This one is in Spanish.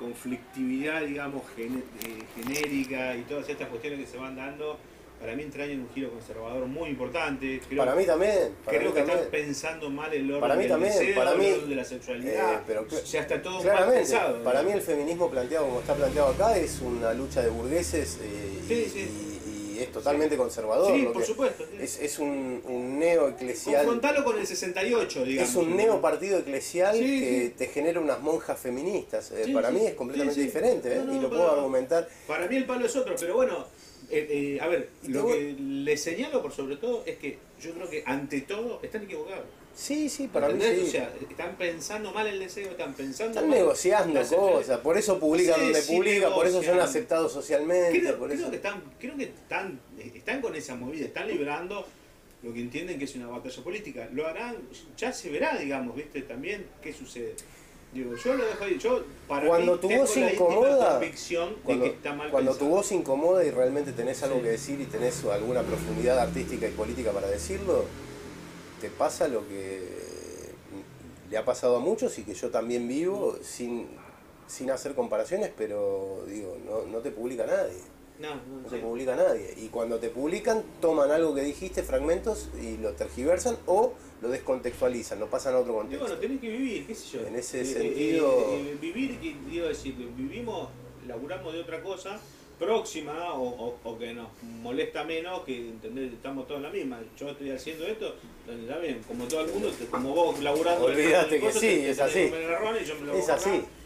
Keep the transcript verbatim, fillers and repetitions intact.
conflictividad, digamos, gen, eh, genérica y todas estas cuestiones que se van dando, para mí entrañan un giro conservador muy importante. Creo, para mí también. Para creo mí que también. están pensando mal el orden para mí del también, deseo, para mí, el orden de la sexualidad. Eh, pero, ya está todo claramente, mal pensado. Para ¿no? mí el feminismo planteado como está planteado acá es una lucha de burgueses eh, sí, y, sí. y, y es totalmente sí. conservador. Sí, lo por que supuesto. Sí. Es, es un, un neo-eclesial. Confrontalo con el sesenta y ocho, digamos. Es un neo-partido eclesial sí, que sí. te genera unas monjas feministas. Eh, sí, para sí, mí es completamente sí, sí. diferente, ¿eh? No, no, y lo para, puedo argumentar. Para mí el palo es otro, pero bueno, eh, eh, a ver, lo voy... que le señalo por sobre todo es que yo creo que ante todo están equivocados. Sí, sí, para ¿Entendés? mí sí. O sea, están pensando mal el deseo, están pensando Están mal negociando cosas, por eso publican sí, donde sí publican, negocian. por eso son aceptados socialmente. Creo, por creo eso... que están, creo que están, están con esa movida, están librando lo que entienden que es una batalla política. Lo harán, ya se verá, digamos, ¿viste? También qué sucede. Digo, yo lo dejo ahí, yo para cuando mí tu tengo voz la incomoda, convicción cuando, de que está mal cuando pensado. tu voz incomoda y realmente tenés algo Sí. que decir y tenés alguna profundidad artística y política para decirlo, te pasa lo que le ha pasado a muchos y que yo también vivo sin, sin hacer comparaciones, pero digo, no, no te publica nadie. No, no, No sí. te publica nadie. Y cuando te publican, toman algo que dijiste, fragmentos, y lo tergiversan o lo descontextualizan, lo pasan a otro Y contexto. bueno, tenés que vivir, qué sé yo. En ese Eh, sentido... eh, eh, vivir, que digo decir, vivimos, laburamos de otra cosa próxima o, o, o que nos molesta menos, que ¿entendés? Estamos todos en la misma. Yo estoy haciendo esto, está bien, como todo el mundo, como vos laburando. Olvídate en el que coso, sí, te- te es tenés así. que comer el garrón y yo me lo Es como así. acá.